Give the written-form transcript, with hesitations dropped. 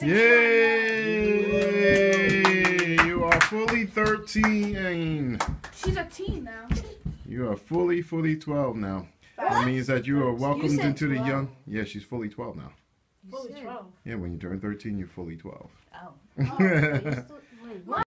Yay! You are fully 13. She's a teen now. You are fully 12 now. That means that you are welcomed into the young. Yeah, she's fully 12 now. Fully 12. Yeah, when you turn 13, you're fully 12. Oh. Wait, what?